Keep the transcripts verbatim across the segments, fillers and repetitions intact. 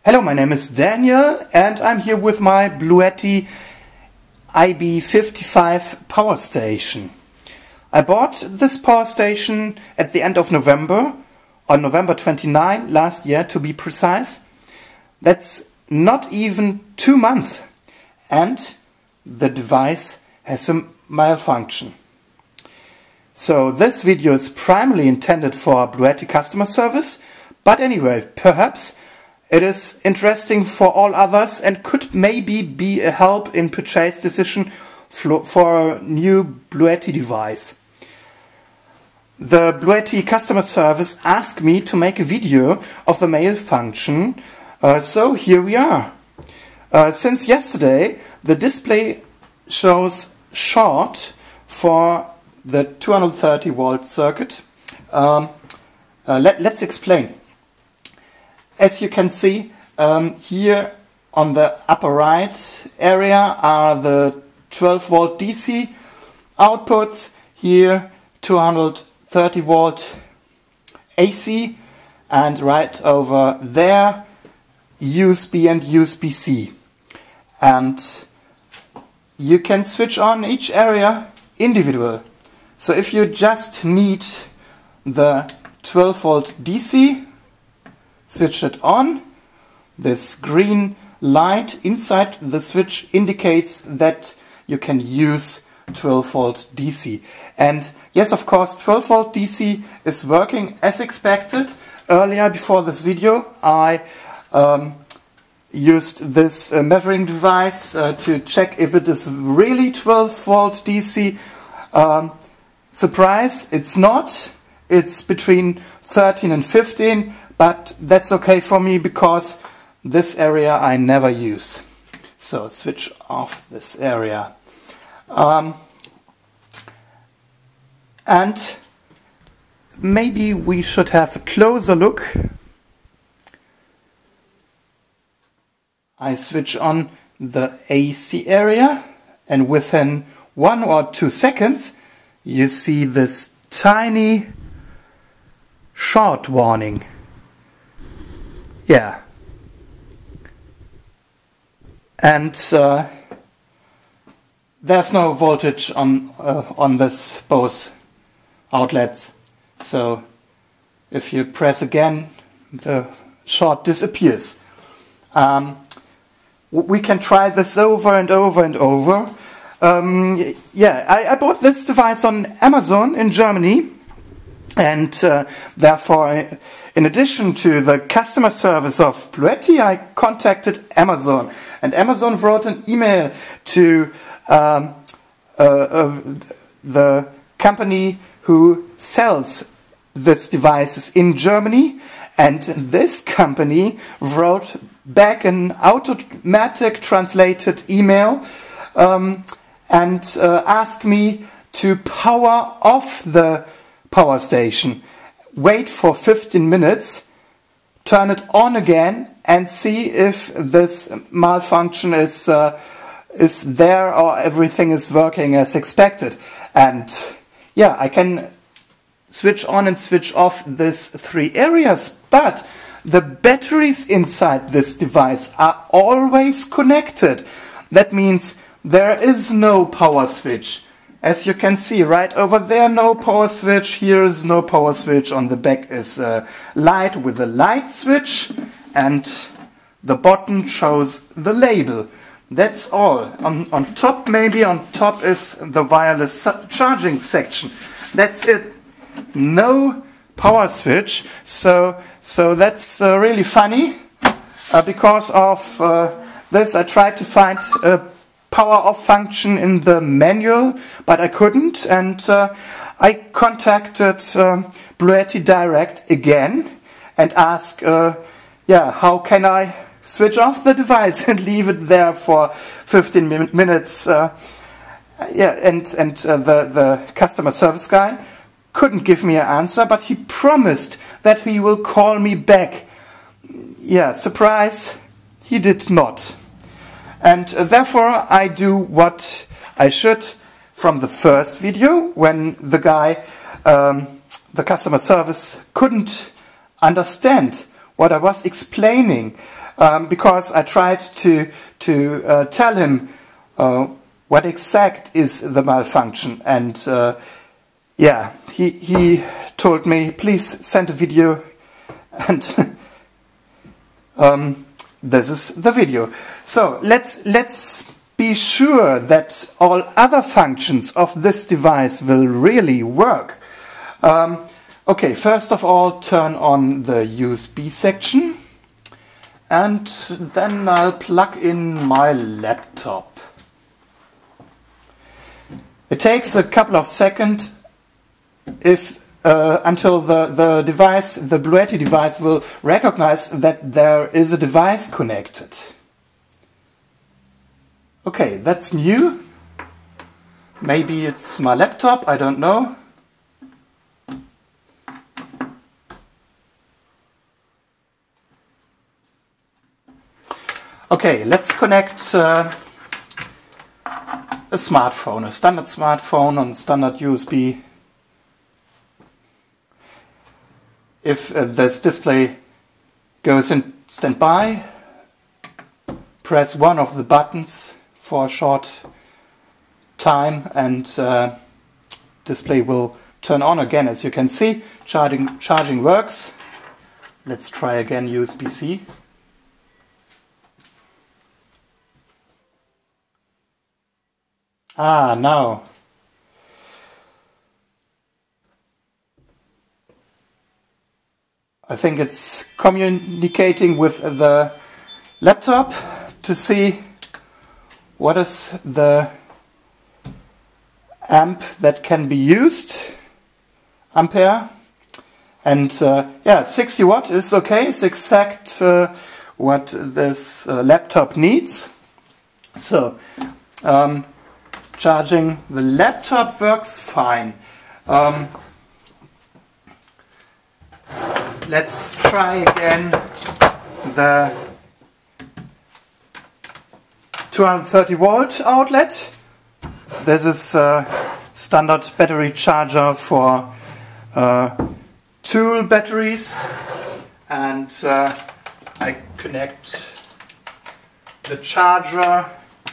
Hello, my name is Daniel and I'm here with my Bluetti E B fifty-five power station. I bought this power station at the end of November, on November twenty-ninth last year to be precise. That's not even two months and the device has a malfunction. So this video is primarily intended for Bluetti customer service, but anyway, perhaps it is interesting for all others and could maybe be a help in purchase decision for a new Bluetti device. The Bluetti customer service asked me to make a video of the malfunction, uh, so here we are. Uh, since yesterday, the display shows short for the two hundred thirty volt circuit. Um, uh, let, let's explain. As you can see, um, here on the upper right area are the twelve volt D C outputs, here two hundred thirty volt A C, and right over there U S B and U S B C. And you can switch on each area individual. So if you just need the twelve volt D C, switch it on. This green light inside the switch indicates that you can use twelve volt D C. And yes, of course, twelve volt D C is working as expected. Earlier, before this video, I um, used this uh, measuring device uh, to check if it is really twelve volt D C. Um, surprise, it's not. It's between thirteen and fifteen. But that's okay for me because this area I never use. So switch off this area. Um, and maybe we should have a closer look. I switch on the A C area and within one or two seconds you see this tiny short warning. Yeah, and uh, there's no voltage on uh, on this both outlets. So if you press again, the short disappears. Um, we can try this over and over and over. Um, yeah, I, I bought this device on Amazon in Germany, and uh, therefore, in addition to the customer service of Bluetti, I contacted Amazon. And Amazon wrote an email to um, uh, uh, the company who sells these devices in Germany. And this company wrote back an automatic translated email um, and uh, asked me to power off the power station. Wait for fifteen minutes, turn it on again and see if this malfunction is uh, is there or everything is working as expected. And yeah, I can switch on and switch off these three areas, but the batteries inside this device are always connected. That means there is no power switch. As you can see, right over there, no power switch. Here is no power switch. On the back is a light with a light switch. And the button shows the label. That's all. On, on top, maybe on top is the wireless charging section. That's it. No power switch. So, so that's uh, really funny. Uh, because of uh, this, I tried to find a power off function in the manual, but I couldn't, and uh, I contacted um, Bluetti Direct again and asked, uh, yeah, how can I switch off the device and leave it there for fifteen minutes? Uh, yeah, and and uh, the the customer service guy couldn't give me an answer, but he promised that he will call me back. Yeah, surprise, he did not. And therefore I do what I should from the first video, when the guy, um, the customer service, couldn't understand what I was explaining. um, because I tried to, to uh, tell him uh, what exact is the malfunction, and uh, yeah, he, he told me, please send a video, and um, this is the video. So let's, let's be sure that all other functions of this device will really work. Um, okay, first of all, turn on the U S B section, and then I'll plug in my laptop. It takes a couple of seconds if uh, until the, the device, the Bluetti device, will recognize that there is a device connected. Okay, that's new. Maybe it's my laptop, I don't know. Okay, let's connect uh, a smartphone, a standard smartphone on standard U S B. If uh, this display goes in standby, press one of the buttons for a short time, and uh, display will turn on again. As you can see, charging, charging works. Let's try again U S B C. Ah, now. I think it's communicating with the laptop to see what is the amp that can be used, ampere. And uh, yeah, sixty watt is okay, it's exact uh, what this uh, laptop needs. So, um, charging the laptop works fine. Um, let's try again the two hundred thirty volt outlet. This is a standard battery charger for uh, tool batteries, and uh, I connect the charger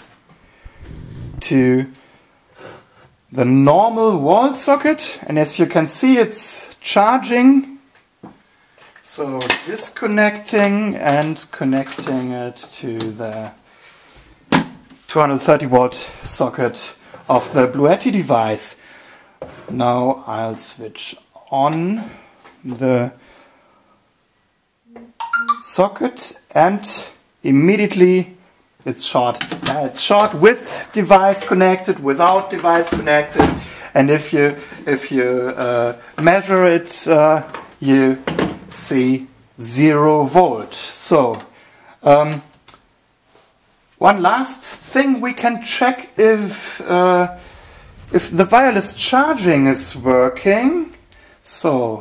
to the normal wall socket, and as you can see, it's charging. So disconnecting and connecting it to the two hundred thirty volt socket of the Bluetti device. Now I'll switch on the socket, and immediately it's short. Uh, it's short with device connected, without device connected, and if you if you uh, measure it, uh, you see zero volt. So um, one last thing, we can check if uh, if the wireless charging is working. So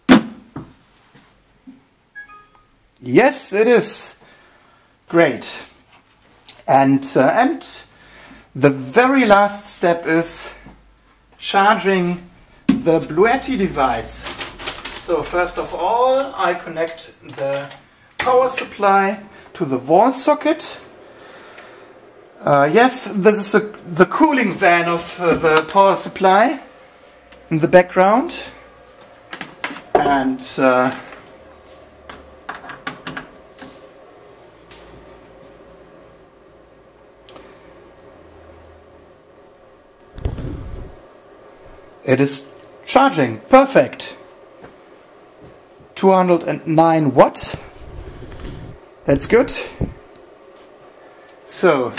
yes, it is. Great. And, uh, and the very last step is charging the Bluetti device. So first of all, I connect the power supply to the wall socket. Uh, yes, this is a, the cooling fan of uh, the power supply in the background. And uh, it is charging. Perfect. two hundred nine watt. That's good. So,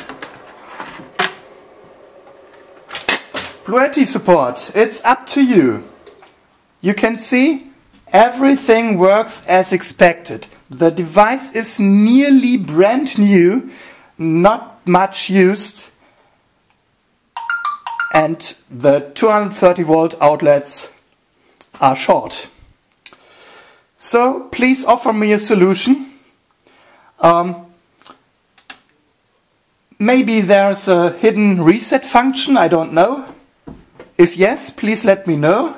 Bluetti support. It's up to you. You can see everything works as expected. The device is nearly brand new, not much used. And the two hundred thirty volt outlets are short. So please offer me a solution. Um, maybe there's a hidden reset function, I don't know. If yes, please let me know.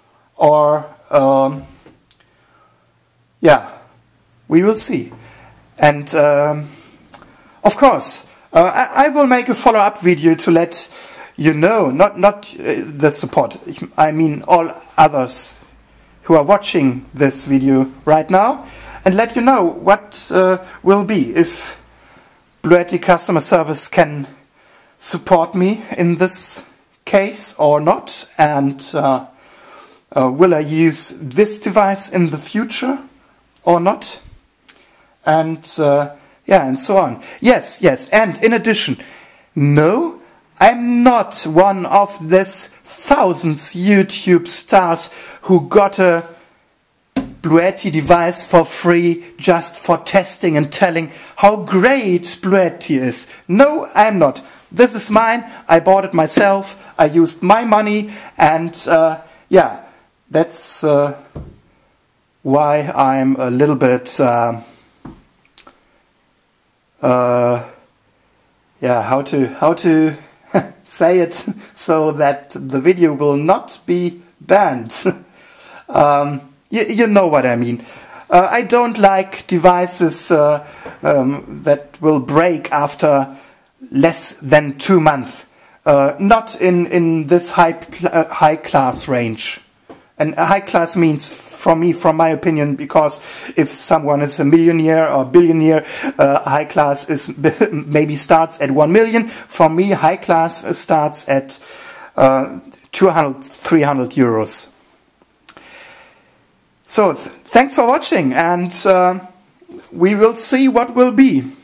Or, um, yeah, we will see. And um, of course, uh, I, I will make a follow-up video to let you know, not, not uh, the support, I mean all others who are watching this video right now, and let you know what uh, will be if Bluetti customer service can support me in this case or not, and uh, uh, will I use this device in the future or not, and uh, yeah, and so on. Yes, yes, and in addition, no, I'm not one of these thousands YouTube stars who got a Bluetti device for free just for testing and telling how great Bluetti is. No, I'm not. This is mine. I bought it myself. I used my money, and uh, yeah, that's uh, why I'm a little bit uh, uh, yeah, how to how to say it so that the video will not be banned. um, you, you know what I mean. Uh, I don't like devices uh, um, that will break after less than two months. Uh, not in, in this high, uh, high class range. And high class means, for me, from my opinion, because if someone is a millionaire or billionaire, uh, high class is maybe starts at one million. For me, high class starts at uh, two hundred, three hundred euros. So, th thanks for watching, and uh, we will see what will be.